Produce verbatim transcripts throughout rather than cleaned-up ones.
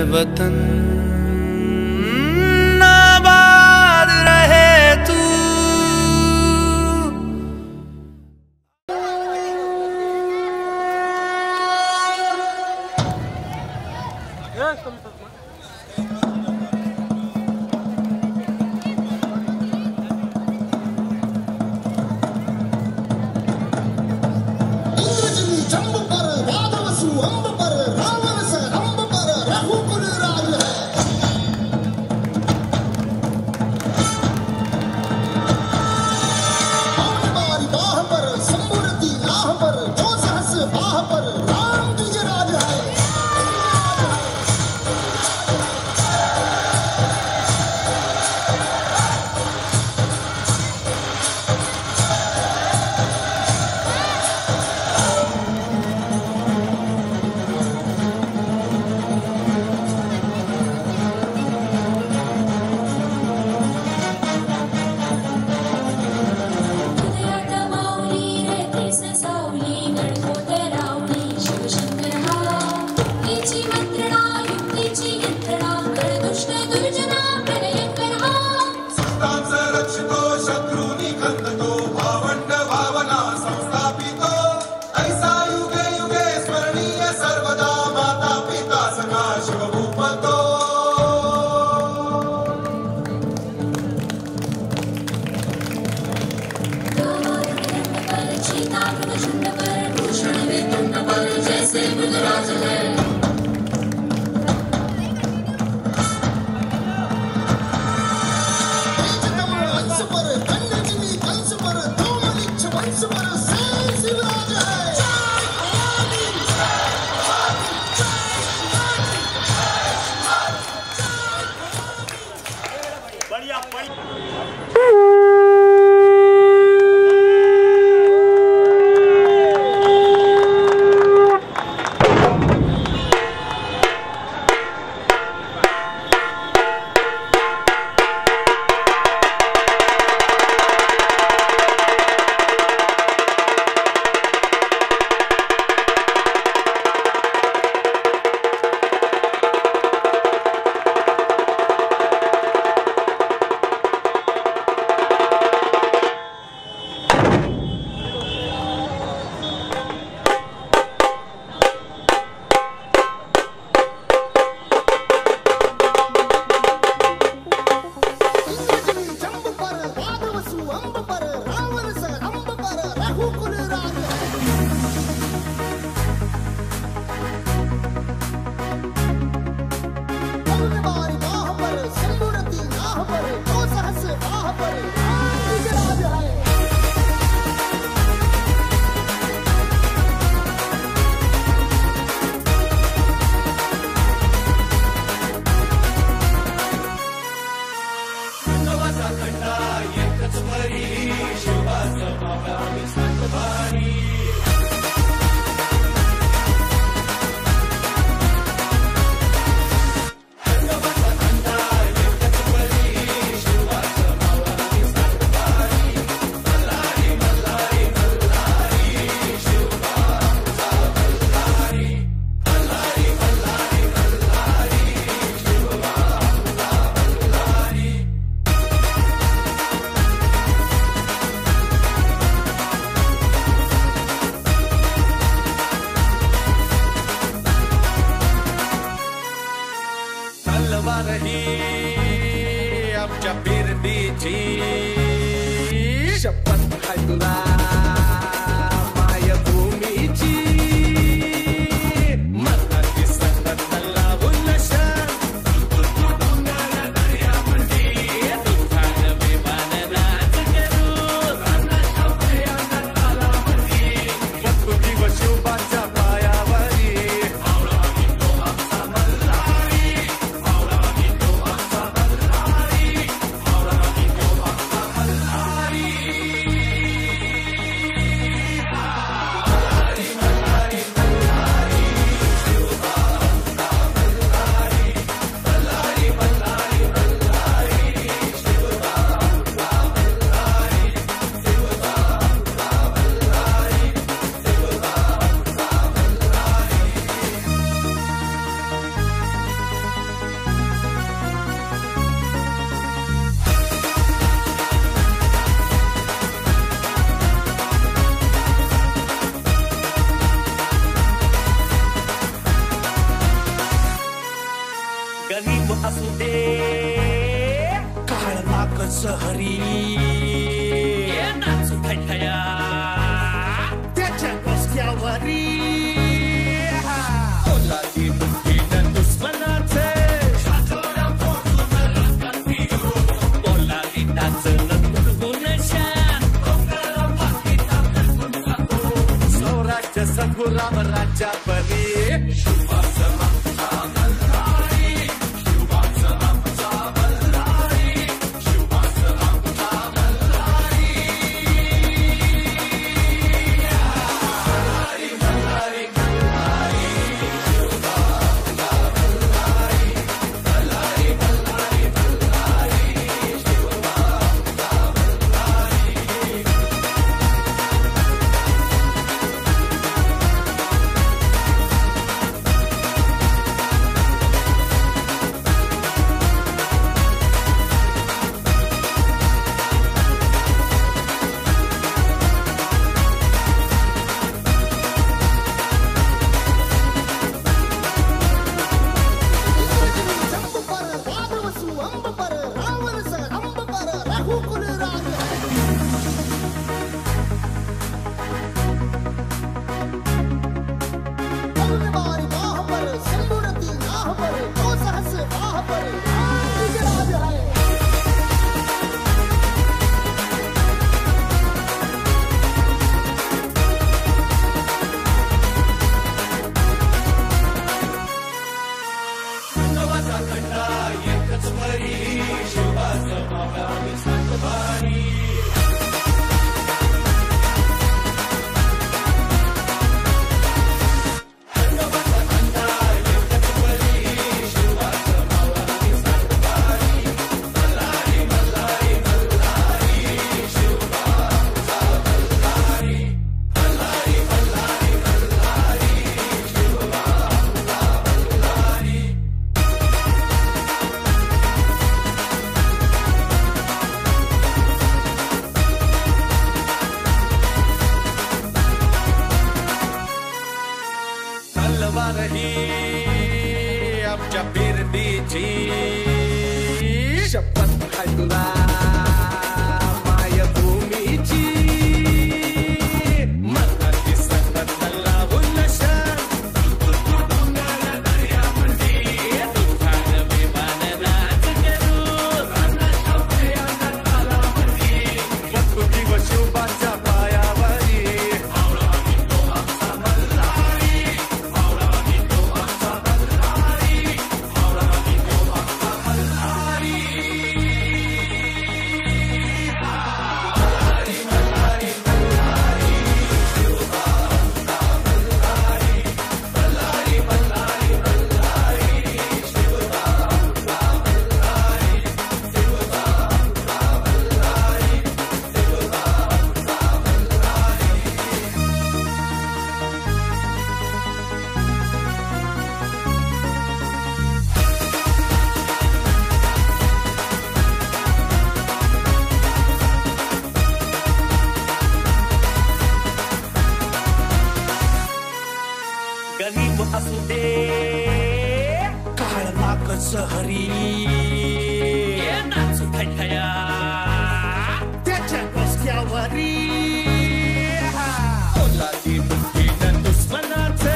वतन आबाद रहे तू। गरीब असू दे काळा कसहरी नाचू थैथया त्याच्या डोसक्यावरी ओलाची बुद्धीनं दुश्मनाचे ओलाली टाचलं तुडवून शान स्वराज्य सद्गुराम राज्यापरी आमच्या बिरडीची शपथ आहे तुला मायभूमीची मनाची संगत लावून शान तुफान विमान नाच करू प्रकृती व शिवबाच्या पायावरी गरीब असू दे काळा कसहरी नाचू थैथया त्याच्या डोसक्यावरी ओलाची बुद्धीनं दुश्मनाचे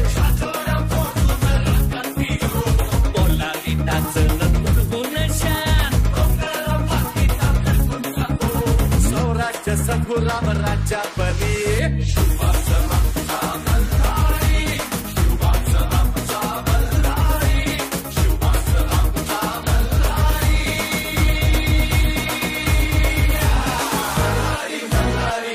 ओलाली टाचलं तुडवून शान स्वराज्य सद्गुराम राज्यापरी Hare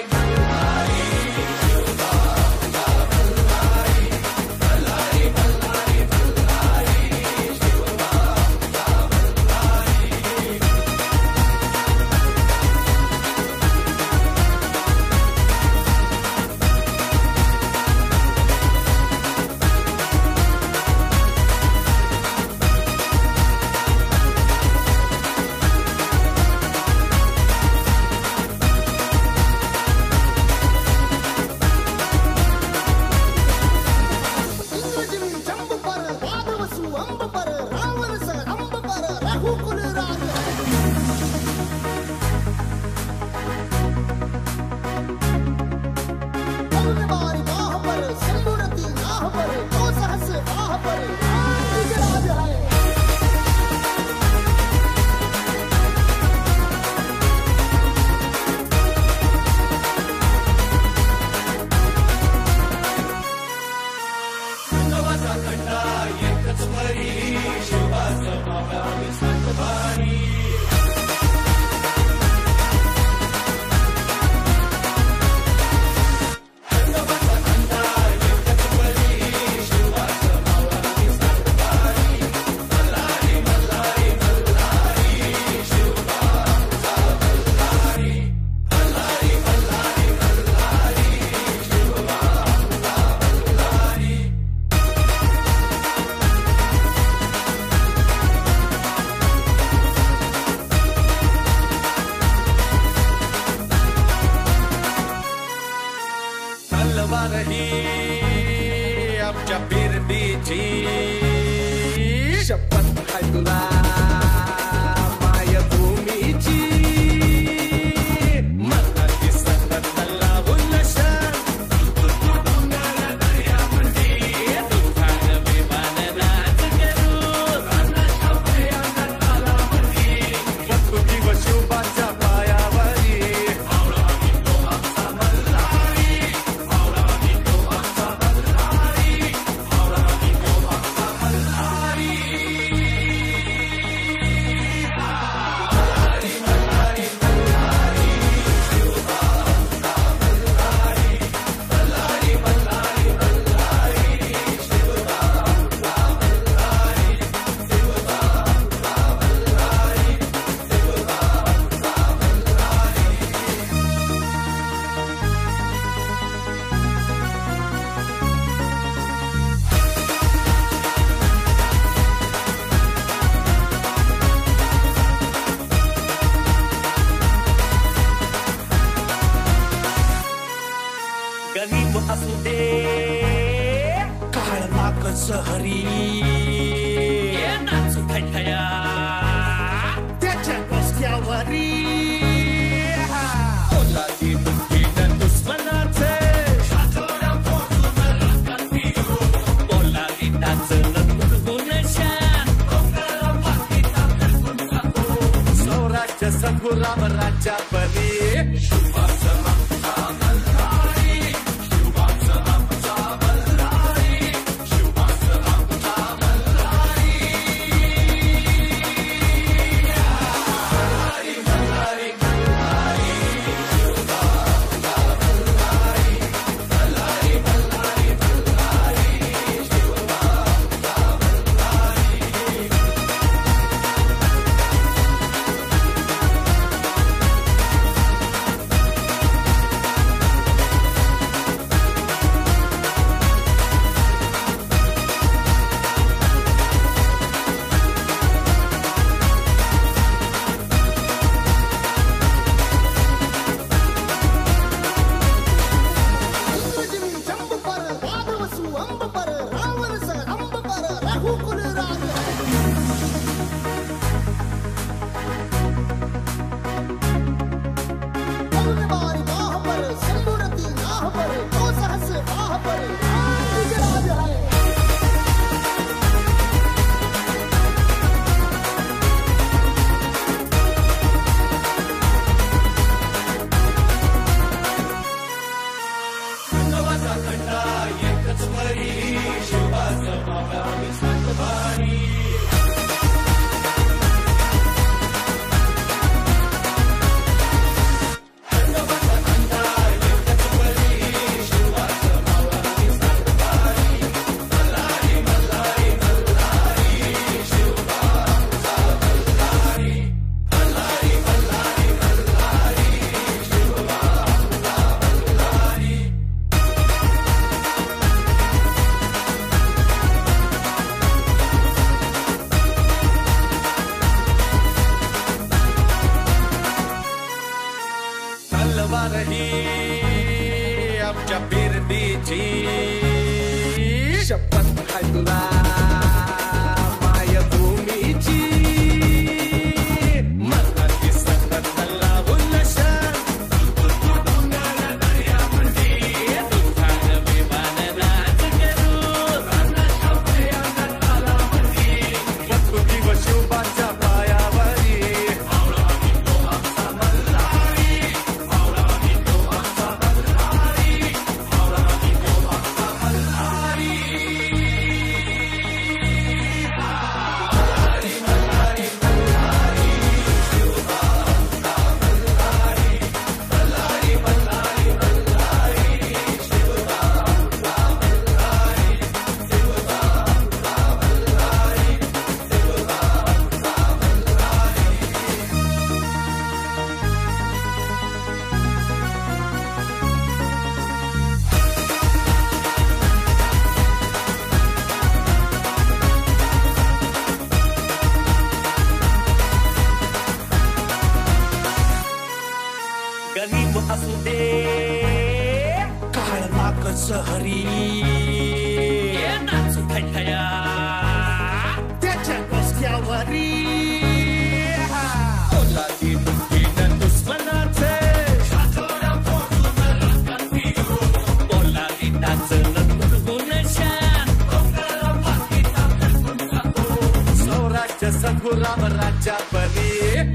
रस्त्यावरी ओलादी मुठीनं दुश्मनाचे ओलादी नाचलं तुटून शान स्वराज्य संग्राम राज्यापरी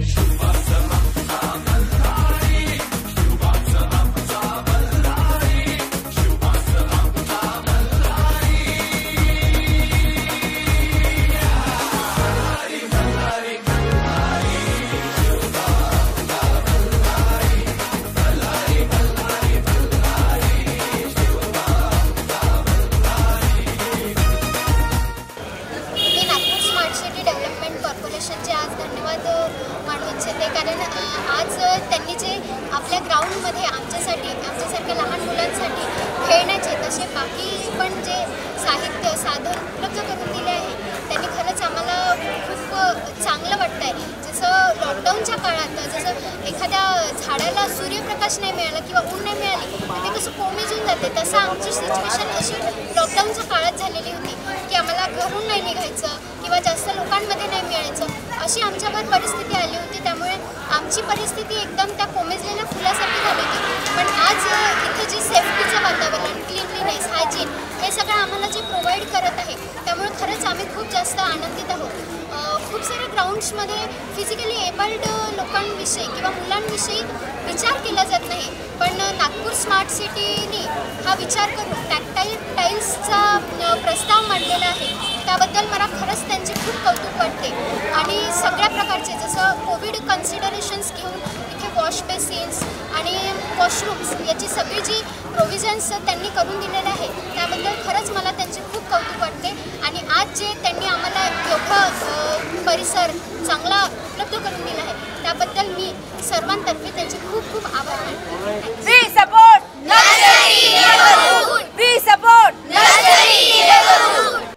कॉर्पोरेशनचे आज धन्यवाद मानू इच्छिते कारण आज त्यांनी जे आपल्या ग्राउंडमध्ये आमच्यासाठी आमच्यासारख्या लहान मुलांसाठी खेळण्याचे तसे बाकी पण जे साहित्य साधन उपलब्ध करून दिले आहे त्यांनी खरंच आम्हाला खूप चांगलं वाटतं आहे. जसं लॉकडाऊनच्या काळात जसं एखाद्या झाडाला सूर्यप्रकाश नाही मिळाला किंवा ऊन नाही मिळाली तर ते कसं कोमेजून जाते तसं आमची सिच्युएशन अशी लॉकडाऊनच्या काळात झालेली होती की आम्हाला घरून नाही निघायचं किंवा जास्त लोकांमध्ये नाही मिळायचं अशी आमच्यावर परिस्थिती आली होती. त्यामुळे आमची परिस्थिती एकदम त्या कोमेजलेल्या फुलासारखी झाली होती. पण आज इथं जी सेफ्टीचं वातावरण क्लिनलीनेस हायजीन हे सगळं आम्हाला जे प्रोव्हाइड करत आहे त्यामुळे खरंच आम्ही खूप जास्त आनंदित आहोत. खूप साऱ्या ग्राउंड्समध्ये फिजिकली एबल्ड लोकांविषयी किंवा मुलांविषयी विचार केला जात नाही पण नागपूर स्मार्ट सिटीने हा विचार करून टॅक्टाईल टाईल्सचा प्रस्ताव मांडलेला आहे त्याबद्दल मला खरंच त्यांचे खूप कौतुक वाटते. आणि सगळ्या प्रकारचे जसं कोविड कन्सिडरेशन्स घेऊन इथे वॉश बेसिन्स आणि वॉशरूम्स याची सगळी जी प्रोव्हिजन्स त्यांनी करून दिलेले आहे त्याबद्दल खरंच मला त्यांचे खूप कौतुक वाटते. आणि आज जे त्यांनी आम्हाला एवढं परिसर चांगला उपलब्ध करून दिला आहे त्याबद्दल मी सर्वांतर्फे त्यांचे खूप खूप आभार मानते. We support Nursery Neighborhood. We support Nursery Neighborhood.